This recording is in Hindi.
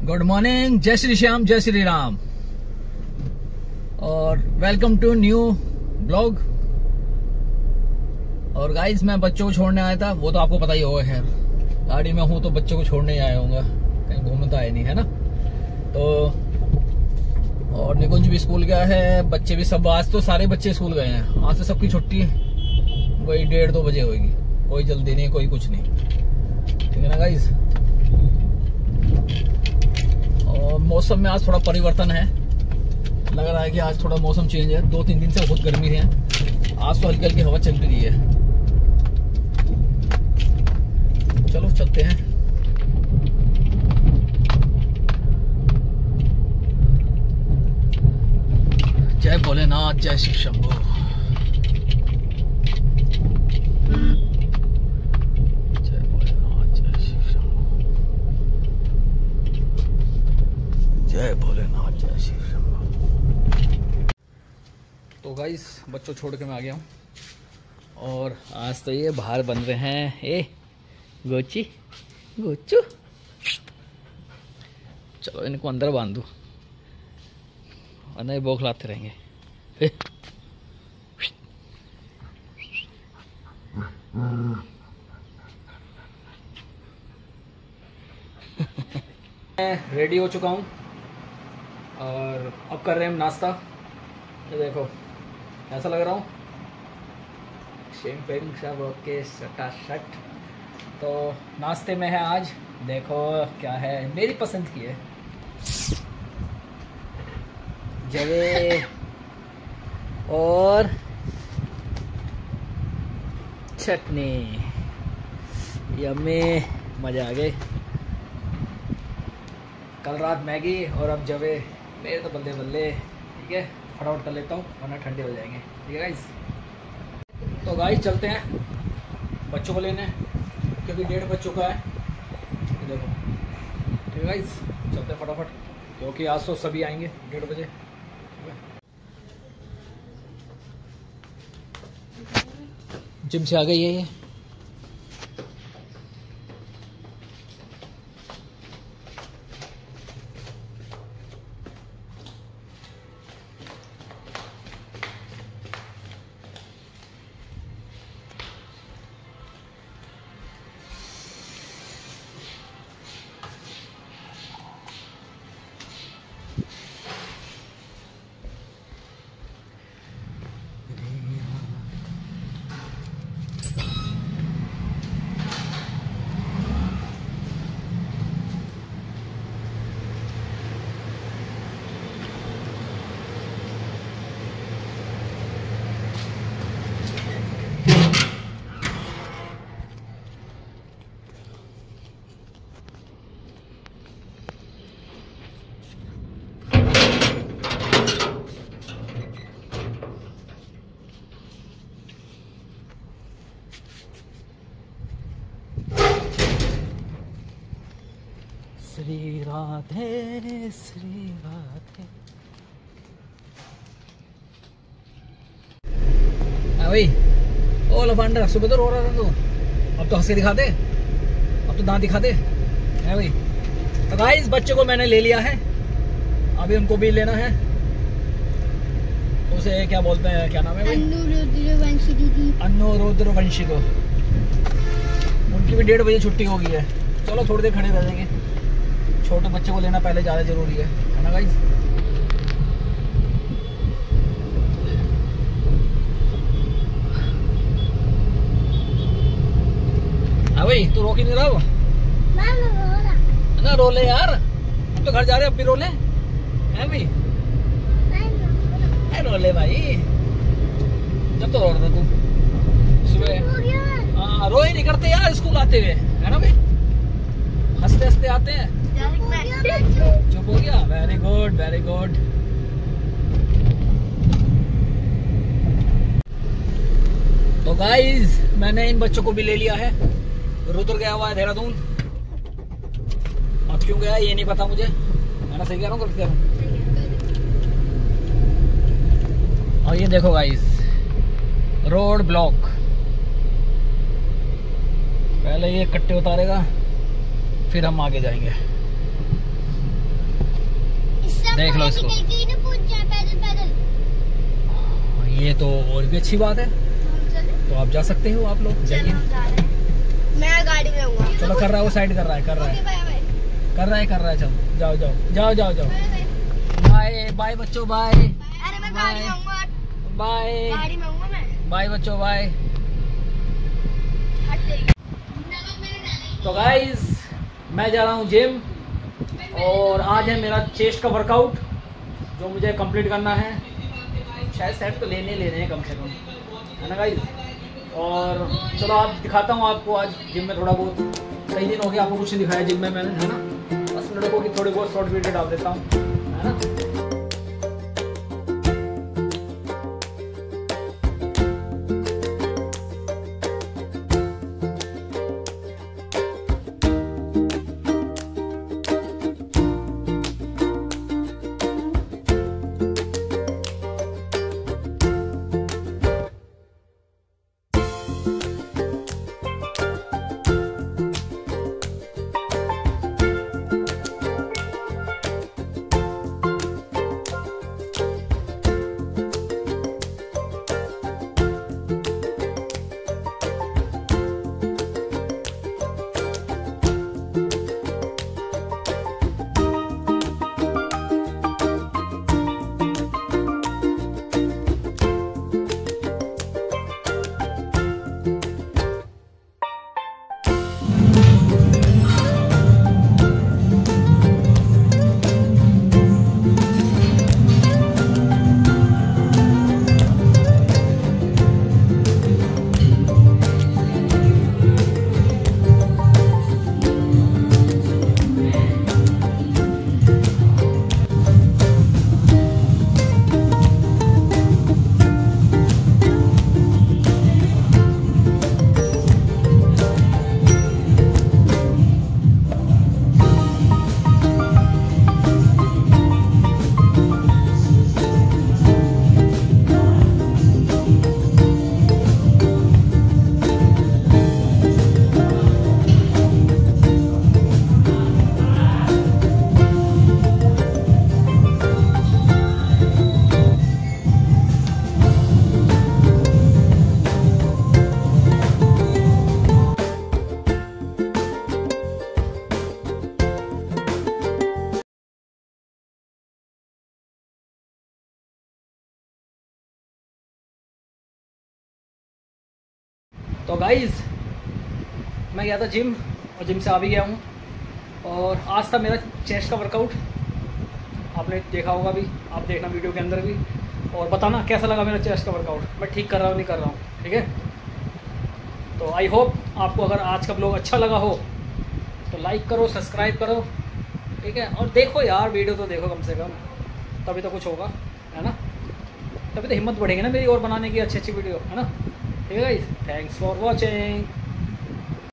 गुड मॉर्निंग, जय श्री श्याम, जय श्री राम और वेलकम टू न्यू ब्लॉग। और गाइस मैं बच्चों को छोड़ने आया था, वो तो आपको पता ही होगा। खैर गाड़ी में हूँ तो बच्चों को छोड़ने ही आया होगा, कहीं घूमने तो आए नहीं है ना। तो और निकुंज भी स्कूल गया है, बच्चे भी सब, आज तो सारे बच्चे स्कूल गए हैं। आज से सबकी छुट्टी वही 1:30-2 बजे होगी, कोई जल्दी नहीं, कोई कुछ नहीं, ठीक है ना गाइस। और मौसम में आज थोड़ा परिवर्तन है, लग रहा है कि आज थोड़ा मौसम चेंज है। 2-3 दिन से बहुत गर्मी है, आज तो हल्की हल्की हवा चल रही है। चलो चलते हैं। जय भोलेनाथ, जय शिव शंभो। जय भोलेनाथ, जय शिव शंभो। जय भोलेनाथ, जय शिव शंभो। तो गाइस बच्चों छोड़ के मैं आ गया हूँ और आज तो ये बाहर बन रहे हैं। ए गोची गोचू, चलो इनको अंदर बांध दूँ और नहीं बौखलाते रहेंगे। मैं रेडी हो चुका हूँ और अब कर रहे हैं हम नाश्ता। ये देखो कैसा लग रहा हूँ, शेम सब ओके, सटाशट। तो नाश्ते में है आज, देखो क्या है, मेरी पसंद की है, जवे और चटनी। यम्मी, मजा आ गए। कल रात मैगी और अब जवे, मेरे तो बल्ले बल्ले। ठीक है, फटाफट कर लेता हूँ वरना ठंडे हो जाएंगे। ठीक है गाइस, तो गाइस चलते हैं बच्चों को लेने, क्योंकि 1:30 बज चुका है। देखो ठीक है गाइस, चलते हैं फटाफट, क्योंकि आज तो सभी आएंगे 1:30 बजे। जिम से आ गई है ये। श्री राधे श्री राधे। भाई ओ लफांडर, सुबह तो रो रहा था तू, अब तो हंस के दिखा दे, अब तो दांत दिखा दे। है भाई, तो गाइस बच्चे को मैंने ले लिया है, अभी उनको भी लेना है। उसे क्या बोलते हैं, क्या नाम है भाई? अनुरुद्रवंशी को। उनकी भी 1:30 बजे छुट्टी हो गई है। चलो थोड़ी देर खड़े रह जाएंगे, छोटे बच्चे को लेना पहले ज़्यादा जरूरी है ना गाइस। हाँ भाई, तू रोक ही नहीं रहा वो ना, रोले यार, हम तो घर जा रहे हैं, अब भी रोले हैं भाई। रोले भाई, जब तो रो रहा था तू सुबह। हाँ, रो ही नहीं करते यार स्कूल आते हुए, है ना भाई, हंसते हंसते आते हैं। चुप हो गया, वेरी गुड वेरी गुड। तो गाइस मैंने इन बच्चों को भी ले लिया है। रुद्र गया हुआ है देहरादून, अब क्यों गया ये नहीं पता मुझे, है ना? सही कह रहा हूँ, गलत कह रहा हूँ? और ये देखो गाइस, रोड ब्लॉक, पहले ये कट्टे उतारेगा फिर हम आगे जाएंगे। देख लो इसको। ये तो और भी अच्छी बात है, तो आप जा सकते हो, आप लोग जाइए। मैं गाड़ी में हूँ। चलो कर रहा है वो, साइड कर रहा है, कर रहा है, चलो जाओ जाओ जाओ जाओ जाओ। बाय बाय बच्चों, बाय। अरे मैं गाड़ी में हूँ, बाय गाड़ी में हूँ मैं। बाय बच्चों, बाय। तो गाइस मैं जा रहा हूँ जिम, और आज है मेरा चेस्ट का वर्कआउट जो मुझे कंप्लीट करना है। शायद सेट तो लेने हैं कम से कम, है ना गाइस। और चलो आज दिखाता हूँ आपको, आज जिम में थोड़ा बहुत, कई दिन हो गया आपको कुछ नहीं दिखाया जिम में मैंने, है ना। बस लड़कों की थोड़ी बहुत शॉर्ट वीडियो डाल देता हूँ, है ना। तो गाइज़ मैं गया था जिम, और जिम से आ भी गया हूँ, और आज था मेरा चेस्ट का वर्कआउट। आपने देखा होगा भी, आप देखना वीडियो के अंदर भी, और बताना कैसा लगा मेरा चेस्ट का वर्कआउट, मैं ठीक कर रहा हूँ नहीं कर रहा हूँ, ठीक है। तो आई होप आपको अगर आज का ब्लॉग अच्छा लगा हो तो लाइक करो, सब्सक्राइब करो, ठीक है। और देखो यार, वीडियो तो देखो कम से कम, तभी तो कुछ होगा, है ना। तभी तो हिम्मत बढ़ेगी ना मेरी और बनाने की अच्छी अच्छी वीडियो, है ना। ठीक है गाइस, थैंक्स फॉर वॉचिंग।